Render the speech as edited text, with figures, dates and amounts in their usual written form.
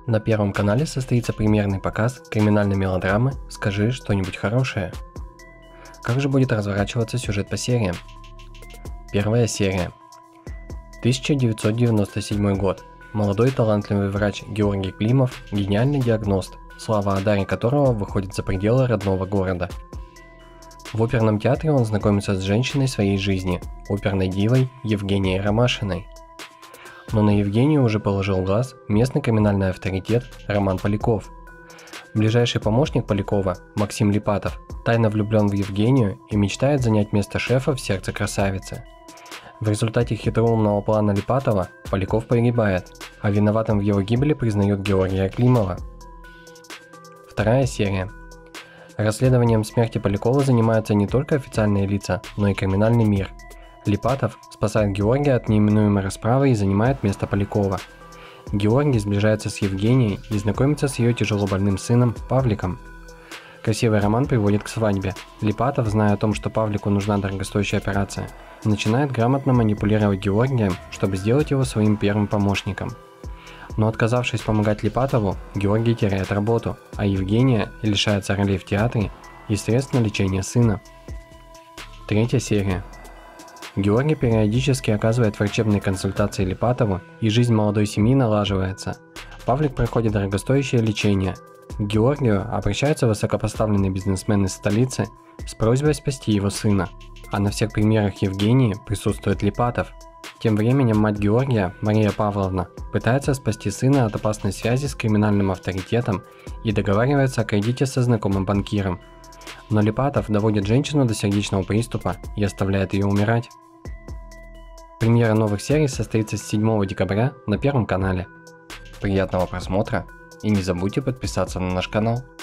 На Первом канале состоится премьерный показ криминальной мелодрамы «Скажи что-нибудь хорошее». Как же будет разворачиваться сюжет по сериям? Первая серия. 1997 год. Молодой талантливый врач Георгий Климов – гениальный диагност, слава о даре которого выходит за пределы родного города. В оперном театре он знакомится с женщиной своей жизни, оперной дивой Евгенией Ромашиной. Но на Евгению уже положил глаз местный криминальный авторитет Роман Поляков. Ближайший помощник Полякова, Максим Липатов, тайно влюблен в Евгению и мечтает занять место шефа в сердце красавицы. В результате хитроумного плана Липатова Поляков погибает, а виноватым в его гибели признают Георгия Климова. Вторая серия. Расследованием смерти Полякова занимаются не только официальные лица, но и криминальный мир. Липатов спасает Георгия от неименуемой расправы и занимает место Полякова. Георгий сближается с Евгенией и знакомится с ее тяжелобольным сыном Павликом. Красивый роман приводит к свадьбе. Липатов, зная о том, что Павлику нужна дорогостоящая операция, начинает грамотно манипулировать Георгием, чтобы сделать его своим первым помощником. Но отказавшись помогать Липатову, Георгий теряет работу, а Евгения лишается ролей в театре и средств на лечение сына. Третья серия. Георгий периодически оказывает врачебные консультации Липатову, и жизнь молодой семьи налаживается. Павлик проходит дорогостоящее лечение. К Георгию обращаются высокопоставленные бизнесмены из столицы с просьбой спасти его сына, а на всех премьерах Евгении присутствует Липатов. Тем временем мать Георгия, Мария Павловна, пытается спасти сына от опасной связи с криминальным авторитетом и договаривается о кредите со знакомым банкиром. Но Липатов доводит женщину до сердечного приступа и оставляет ее умирать. Премьера новых серий состоится с 7 декабря на Первом канале. Приятного просмотра и не забудьте подписаться на наш канал.